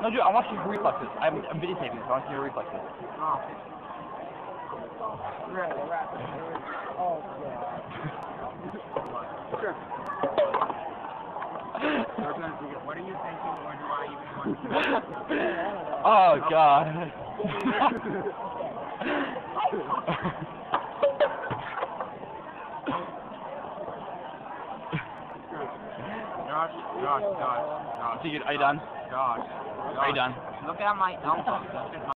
No, dude, I want your reflexes. I'm videotaping this. I want your reflexes. Oh. Oh, yeah. Sure. What are you thinking, or do I even want to? Oh, God. Josh. Dude, are you done? Josh. Are you done? Look at my elbow.